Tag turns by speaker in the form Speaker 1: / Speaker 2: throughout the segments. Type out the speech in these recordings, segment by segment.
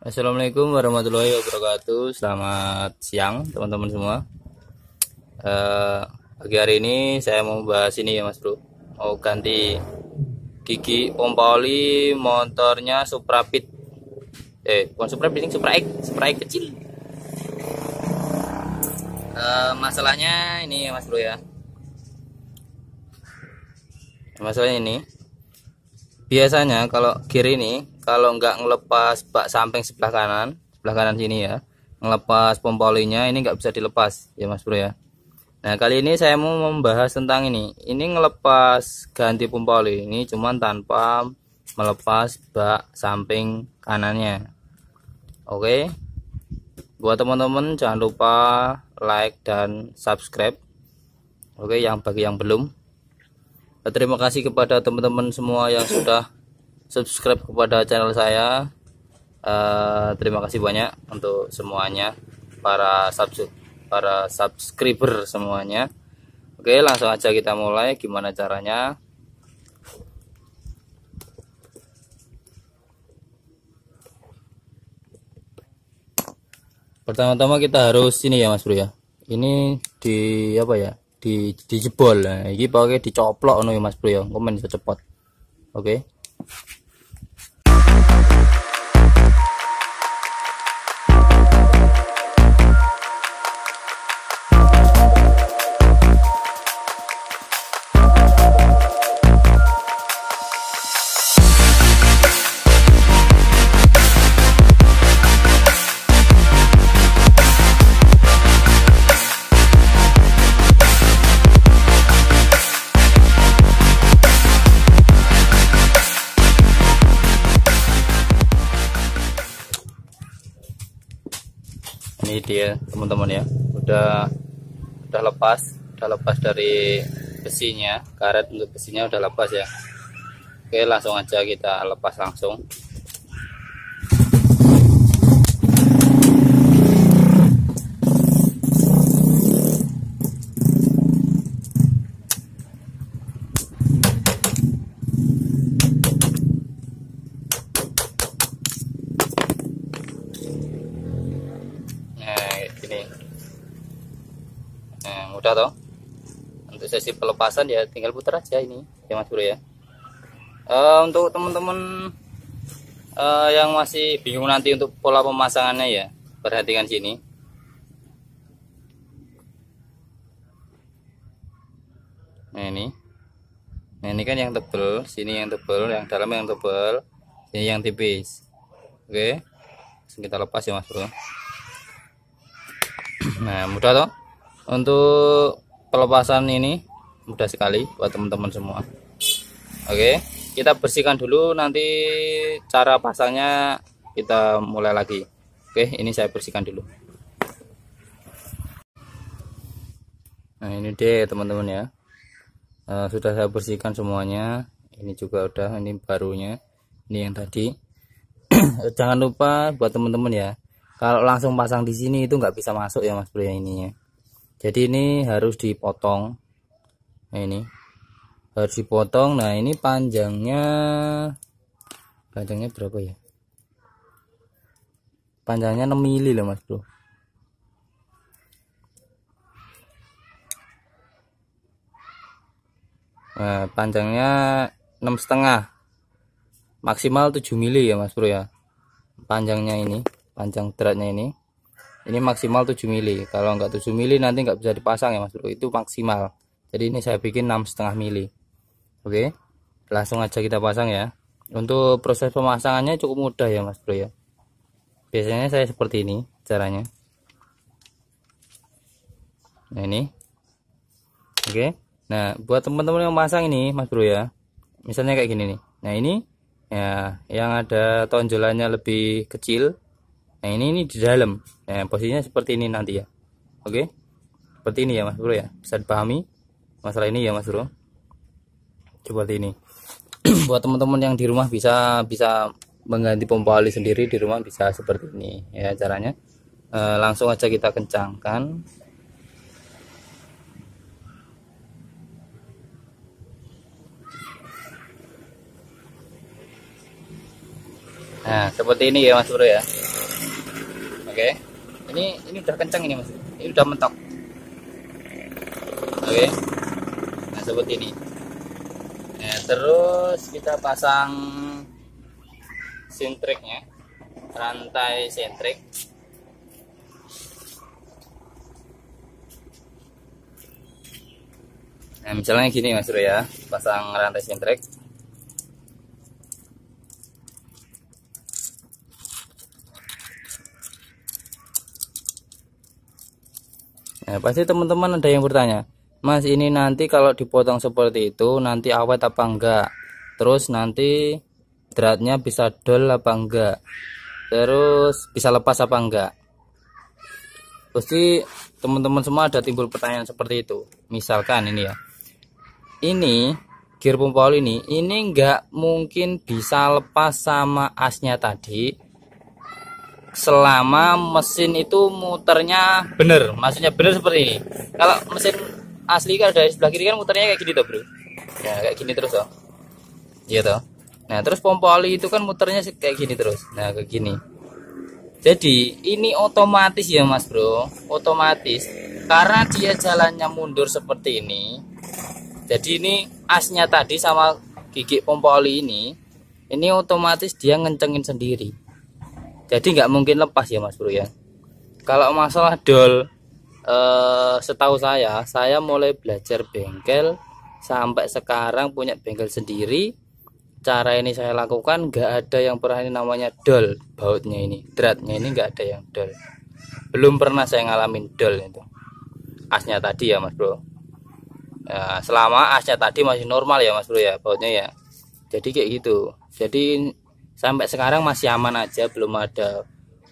Speaker 1: Assalamualaikum warahmatullahi wabarakatuh. Selamat siang teman-teman semua. Pagi hari ini saya mau bahas ini ya Mas Bro. Mau ganti gigi pompa oli motornya Suprapit. Bukan Suprapit, Supra X kecil. Masalahnya ini ya Mas Bro ya. Masalahnya ini. Biasanya kalau gear ini kalau nggak ngelepas bak samping sebelah kanan sini ya, ngelepas pompa olinya ini nggak bisa dilepas ya Mas Bro ya. Nah kali ini saya mau membahas tentang ini ngelepas ganti pompa oli ini cuman tanpa melepas bak samping kanannya. Oke, buat teman-teman jangan lupa like dan subscribe. Oke, bagi yang belum, terima kasih kepada teman-teman semua yang sudah subscribe kepada channel saya. Terima kasih banyak untuk semuanya, para subscriber semuanya. Oke, langsung aja kita mulai. Gimana caranya? Pertama-tama kita harus ini ya Mas Bro ya. Ini di apa ya? Dijebol. Nah, ini pakai dicoplok ya Mas Bro ya. Komen bisa cepat. Oke. Ini dia teman-teman ya, udah lepas dari besinya, karet untuk besinya udah lepas ya. Oke, langsung aja kita lepas langsung. Mudah toh. Untuk sesi pelepasan ya tinggal putar aja ini ya Mas Bro ya. Untuk teman-teman yang masih bingung nanti untuk pola pemasangannya ya, perhatikan sini. Nah ini kan yang tebel, sini yang tebel, yang dalam yang tebel, sini yang tipis. Oke, kita lepas ya Mas Bro. Nah mudah toh. Untuk pelepasan ini mudah sekali buat teman-teman semua. Oke, kita bersihkan dulu, nanti cara pasangnya kita mulai lagi. Oke, ini saya bersihkan dulu. Nah ini deh teman-teman ya, sudah saya bersihkan semuanya. Ini juga udah, ini barunya, ini yang tadi. Jangan lupa buat teman-teman ya, kalau langsung pasang di sini itu nggak bisa masuk ya Mas Bro ya ininya. Jadi ini harus dipotong. Nah ini harus dipotong. Nah ini panjangnya berapa ya? Panjangnya 6 mili loh Mas Bro. Nah panjangnya 6,5, maksimal 7 mili ya Mas Bro ya. Panjangnya ini, panjang dratnya ini maksimal 7 mili. Kalau enggak 7 mili nanti nggak bisa dipasang ya Mas Bro, itu maksimal. Jadi ini saya bikin 6,5 mili. Oke, langsung aja kita pasang ya. Untuk proses pemasangannya cukup mudah ya Mas Bro ya. Biasanya saya seperti ini caranya. Nah ini. Oke, nah buat teman-teman yang pasang ini Mas Bro ya, misalnya kayak gini nih. Nah ini ya, yang ada tonjolannya lebih kecil. Nah ini di dalam. Nah posisinya seperti ini nanti ya. Oke, seperti ini ya Mas Bro ya, bisa dipahami masalah ini ya Mas Bro, seperti ini. Buat teman-teman yang di rumah bisa mengganti pompa oli sendiri di rumah, bisa seperti ini ya caranya. Langsung aja kita kencangkan. Nah seperti ini ya Mas Bro ya. Oke, ini udah kencang ini mas, ini udah mentok. Oke, nah seperti ini. Nah, terus kita pasang sintriknya, rantai sintrik. Nah misalnya gini mas bro ya, pasang rantai sintrik. Nah pasti teman-teman ada yang bertanya, mas ini nanti kalau dipotong seperti itu nanti awet apa enggak, terus nanti dratnya bisa dol apa enggak, terus bisa lepas apa enggak. Pasti teman-teman semua ada timbul pertanyaan seperti itu. Misalkan ini ya, ini gear pompa oli ini enggak mungkin bisa lepas sama asnya tadi selama mesin itu muternya bener, maksudnya bener seperti ini. Kalau mesin asli kan dari sebelah kiri kan muternya kayak gini tuh bro, ya kayak gini terus loh, gitu. Nah terus pompa oli itu kan muternya kayak gini terus, nah kayak gini. Jadi ini otomatis ya mas bro, otomatis karena dia jalannya mundur seperti ini. Jadi ini asnya tadi sama gigi pompa oli ini otomatis dia ngencengin sendiri. Jadi nggak mungkin lepas ya mas bro ya. Kalau masalah dol, setahu saya mulai belajar bengkel sampai sekarang punya bengkel sendiri. Cara ini saya lakukan, nggak ada yang pernah ini namanya dol bautnya ini, dratnya ini nggak ada yang dol. Belum pernah saya ngalamin dol itu. Asnya tadi ya mas bro. Ya, selama asnya tadi masih normal ya mas bro ya bautnya ya. Jadi kayak gitu. Jadi sampai sekarang masih aman aja, belum ada.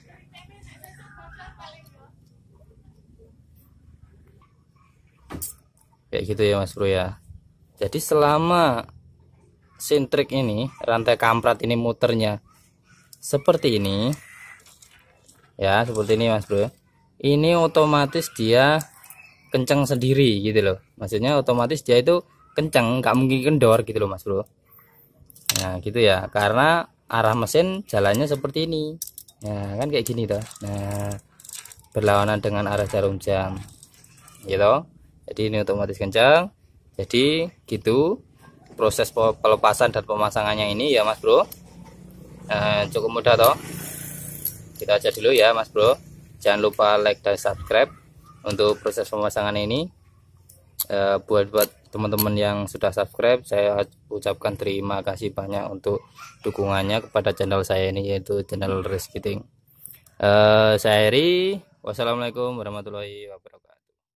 Speaker 1: Kayak gitu ya mas bro ya. Jadi selama sintrik ini, rantai kamprat ini muternya seperti ini ya, seperti ini mas bro, ini otomatis dia kencang sendiri gitu loh. Maksudnya otomatis dia itu kencang, nggak mungkin kendor gitu loh mas bro. Nah gitu ya, karena arah mesin jalannya seperti ini. Nah kan kayak gini tuh. Nah berlawanan dengan arah jarum jam gitu. Jadi ini otomatis kencang. Jadi gitu proses pelepasan dan pemasangannya ini ya mas bro. Cukup mudah toh. Kita aja dulu ya mas bro. Jangan lupa like dan subscribe untuk proses pemasangan ini. Buat teman-teman yang sudah subscribe, saya ucapkan terima kasih banyak untuk dukungannya kepada channel saya ini, yaitu channel Reskiting. Saya Eri, wassalamualaikum warahmatullahi wabarakatuh.